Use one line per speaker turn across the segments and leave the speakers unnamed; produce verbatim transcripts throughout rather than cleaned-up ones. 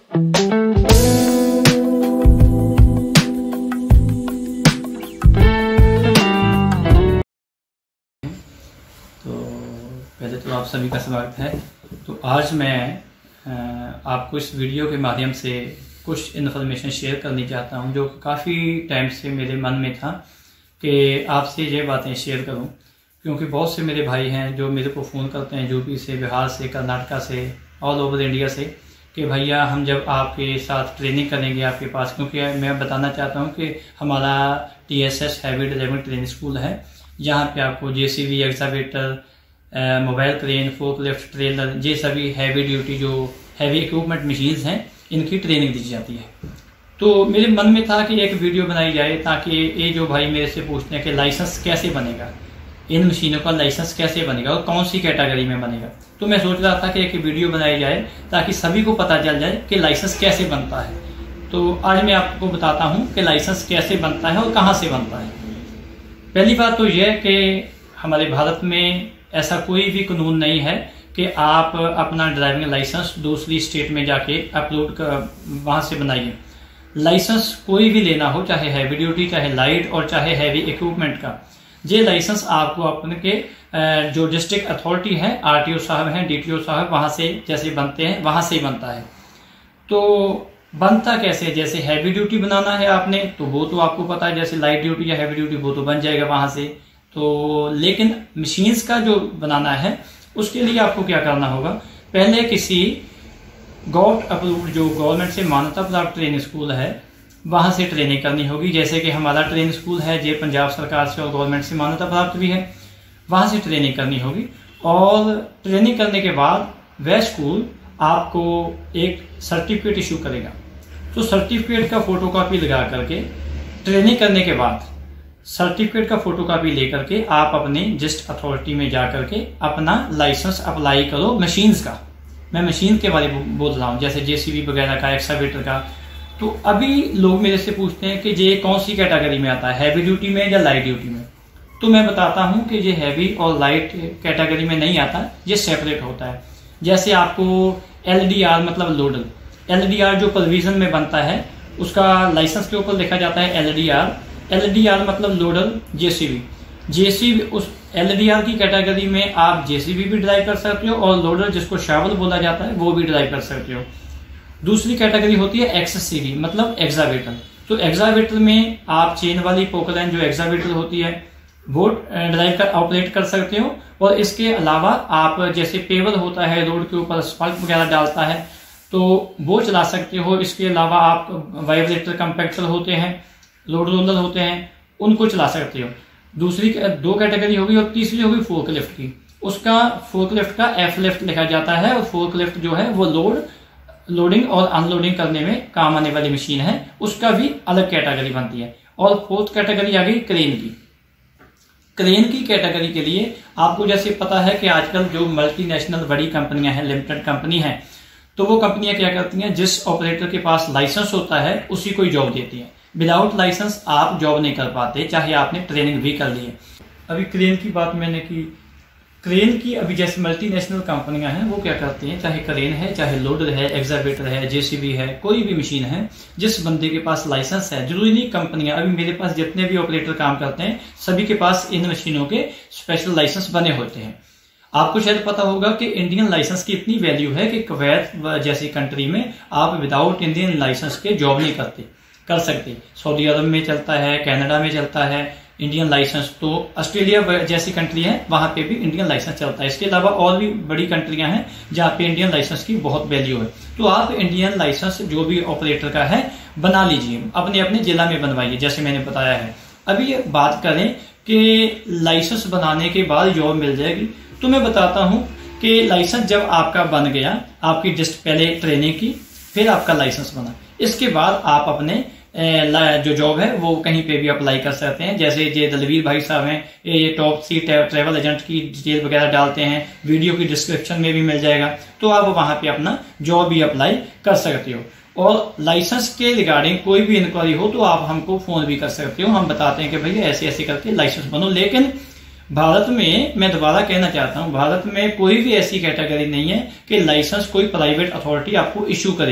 पहले तो आप सभी का स्वागत है। तो आज मैं आपको इस वीडियो के माध्यम से कुछ इन्फॉर्मेशन शेयर करनी चाहता हूं, जो काफ़ी टाइम से मेरे मन में था कि आपसे ये बातें शेयर करूं, क्योंकि बहुत से मेरे भाई हैं जो मेरे को फ़ोन करते हैं यूपी से, बिहार से, कर्नाटका से, ऑल ओवर इंडिया से, कि भैया हम जब आपके साथ ट्रेनिंग करेंगे आपके पास, क्योंकि मैं बताना चाहता हूँ कि हमारा T S S heavy driving training school है, जहाँ पे आपको J C B, excavator, mobile crane, forklift, trailer, ये सभी हैवी ड्यूटी जो हैवी इक्विपमेंट मशीन्स हैं, इनकी ट्रेनिंग दी जाती है। तो मेरे मन में था कि एक वीडियो बनाई जाए, ताकि ये जो भाई मेरे से पूछते हैं कि लाइसेंस कैसे बनेगा, इन मशीनों का लाइसेंस कैसे बनेगा और कौन सी कैटेगरी में बनेगा, तो मैं सोच रहा था कि एक वीडियो बनाई जाए ताकि सभी को पता चल जाए कि लाइसेंस कैसे बनता है। तो आज मैं आपको बताता हूँ कि लाइसेंस कैसे बनता है और कहाँ से बनता है। पहली बात तो यह कि हमारे भारत में ऐसा कोई भी कानून नहीं है कि आप अपना ड्राइविंग लाइसेंस दूसरी स्टेट में जाके अपलोड कर वहाँ से बनाइए। लाइसेंस कोई भी लेना हो, चाहे हैवी ड्यूटी, चाहे लाइट और चाहे हैवी इक्विपमेंट का, ये लाइसेंस आपको अपने के जो डिस्ट्रिक्ट अथॉरिटी है, आर टी ओ साहब हैं, डी टी ओ साहब, वहाँ से जैसे बनते हैं वहाँ से ही बनता है। तो बनता कैसे, जैसे हैवी ड्यूटी बनाना है आपने तो वो तो आपको पता है, जैसे लाइट ड्यूटी या हैवी ड्यूटी वो तो बन जाएगा वहाँ से। तो लेकिन मशीन्स का जो बनाना है उसके लिए आपको क्या करना होगा, पहले किसी गवर्नमेंट अप्रूव्ड जो गवर्नमेंट से मान्यता प्राप्त ट्रेनिंग स्कूल है वहां से ट्रेनिंग करनी होगी। जैसे कि हमारा ट्रेनिंग स्कूल है जो पंजाब सरकार से और गवर्नमेंट से मान्यता प्राप्त भी है, वहां से ट्रेनिंग करनी होगी। और ट्रेनिंग करने के बाद वह स्कूल आपको एक सर्टिफिकेट इशू करेगा। तो सर्टिफिकेट का फोटोकॉपी लगा करके ट्रेनिंग करने के बाद सर्टिफिकेट का फोटोकॉपी लेकर के आप अपने डिस्ट्रिक्ट अथॉरिटी में जा करके अपना लाइसेंस अप्लाई करो मशीन्स का। मैं मशीन के बारे में बोल रहा हूँ, जैसे जे सी बी वगैरह का, एक्सावेटर का। तो अभी लोग मेरे से पूछते हैं कि ये कौन सी कैटेगरी में आता है, हैवी ड्यूटी में या लाइट ड्यूटी में। तो मैं बताता हूँ कि ये हैवी और लाइट कैटेगरी में नहीं आता, ये सेपरेट होता है। जैसे आपको एल डी आर मतलब लोडर, एल डी आर जो प्रोविजन में बनता है उसका लाइसेंस के ऊपर लिखा जाता है L D R. L D R मतलब loader J C B. J C B उस एल डी आर की कैटेगरी में आप जे सी बी भी ड्राइव कर सकते हो और लोडर जिसको शावल बोला जाता है वो भी ड्राइव कर सकते हो। दूसरी कैटेगरी होती है एक्स सी बी मतलब एक्सावेटर। तो एक्सावेटर में आप चेन वाली पोकलैन जो एक्सावेटर होती है वो ड्राइव कर ऑपरेट कर सकते हो। और इसके अलावा आप जैसे पेवर होता है रोड के ऊपर स्पार्क वगैरह डालता है तो वो चला सकते हो। इसके अलावा आप वाइब्रेटर कंपैक्टर होते हैं, लोड रोलर होते हैं, उनको चला सकते हो। दूसरी दो कैटेगरी होगी और तीसरी होगी फोर्कलिफ्ट की। उसका फोर्कलिफ्ट का एफ लिफ्ट लिखा जाता है और फोर्कलिफ्ट जो है वो लोड लोडिंग और अनलोडिंग करने में काम आने वाली मशीन है, उसका भी अलग कैटेगरी बनती है। और फोर्थ कैटेगरी आ गई क्रेन की। क्रेन की कैटेगरी के लिए आपको जैसे पता है कि आजकल जो मल्टीनेशनल बड़ी कंपनियां हैं, लिमिटेड कंपनी है, तो वो कंपनियां क्या करती हैं, जिस ऑपरेटर के पास लाइसेंस होता है उसी को जॉब देती है। विदाउट लाइसेंस आप जॉब नहीं कर पाते, चाहे आपने ट्रेनिंग भी कर ली है। अभी क्रेन की बात मैंने की, क्रेन की अभी जैसे मल्टीनेशनल कंपनियां हैं वो क्या करती हैं, चाहे क्रेन है, चाहे लोडर है, एक्सावेटर है, जे सी बी है, कोई भी मशीन है जिस बंदे के पास लाइसेंस है, जरूरी नहीं कंपनियां, अभी मेरे पास जितने भी ऑपरेटर काम करते हैं सभी के पास इन मशीनों के स्पेशल लाइसेंस बने होते हैं। आपको शायद पता होगा कि इंडियन लाइसेंस की इतनी वैल्यू है कि कुवैत जैसी कंट्री में आप विदाउट इंडियन लाइसेंस के जॉब नहीं करते कर सकते। सऊदी अरब में चलता है, कनाडा में चलता है इंडियन लाइसेंस, तो ऑस्ट्रेलिया जैसी कंट्री है वहां पे भी इंडियन लाइसेंस चलता है। इसके अलावा और भी बड़ी कंट्रियां हैं जहाँ पे इंडियन लाइसेंस की बहुत वैल्यू है। तो आप इंडियन लाइसेंस जो भी ऑपरेटर का है बना लीजिए, अपने अपने जिला में बनवाइए, जैसे मैंने बताया है। अभी बात करें कि लाइसेंस बनाने के बाद जॉब मिल जाएगी, तो मैं बताता हूँ कि लाइसेंस जब आपका बन गया, आपकी जस्ट पहले ट्रेनिंग की, फिर आपका लाइसेंस बना, इसके बाद आप अपने जो जॉब है वो कहीं पे भी अप्लाई कर सकते हैं। जैसे ये दलवीर भाई साहब हैं, ये टॉप सी ट्रैवल एजेंट की डिटेल वगैरह डालते हैं, वीडियो की डिस्क्रिप्शन में भी मिल जाएगा, तो आप वहां पे अपना जॉब भी अप्लाई कर सकते हो। और लाइसेंस के रिगार्डिंग कोई भी इंक्वायरी हो तो आप हमको फोन भी कर सकते हो, हम बताते हैं कि भैया ऐसे ऐसे करके लाइसेंस बनो। लेकिन भारत में मैं दोबारा कहना चाहता हूं, भारत में कोई भी ऐसी कैटेगरी नहीं है कि लाइसेंस कोई प्राइवेट अथॉरिटी आपको इश्यू करे।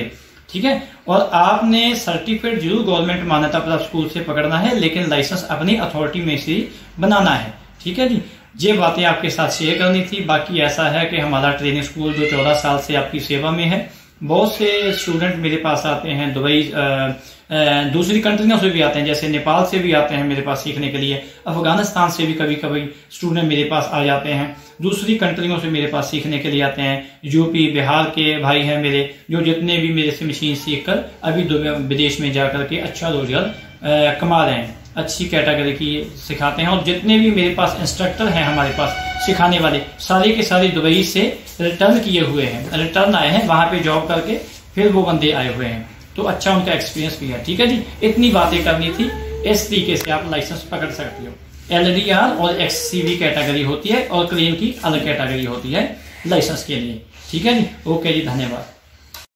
ठीक है। और आपने सर्टिफिकेट जरूर गवर्नमेंट मान्यता प्राप्त स्कूल से पकड़ना है, लेकिन लाइसेंस अपनी अथॉरिटी में से बनाना है, ठीक है जी। ये बातें आपके साथ शेयर करनी थी। बाकी ऐसा है कि हमारा ट्रेनिंग स्कूल जो चौदह साल से आपकी सेवा में है, बहुत से स्टूडेंट मेरे पास आते हैं, दुबई दूसरी कंट्रियों से भी आते हैं, जैसे नेपाल से भी आते हैं मेरे पास सीखने के लिए, अफगानिस्तान से भी कभी कभी स्टूडेंट मेरे पास आ जाते हैं, दूसरी कंट्रियों से मेरे पास सीखने के लिए आते हैं। यूपी बिहार के भाई हैं मेरे, जो जितने भी मेरे से मशीन सीख कर अभी विदेश में जाकर के अच्छा रोजगार कमा रहे हैं, अच्छी कैटेगरी की सिखाते हैं। और जितने भी मेरे पास इंस्ट्रक्टर हैं हमारे पास सिखाने वाले, सारे के सारे दुबई से रिटर्न किए हुए हैं, रिटर्न आए हैं, वहां पे जॉब करके फिर वो बंदे आए हुए हैं, तो अच्छा उनका एक्सपीरियंस भी है, ठीक है जी। इतनी बातें करनी थी। इस तरीके से आप लाइसेंस पकड़ सकते हो। एल डी आर और एक्स सी वी कैटेगरी होती है और क्रेन की अलग कैटेगरी होती है लाइसेंस के लिए, ठीक है जी। ओके जी, धन्यवाद।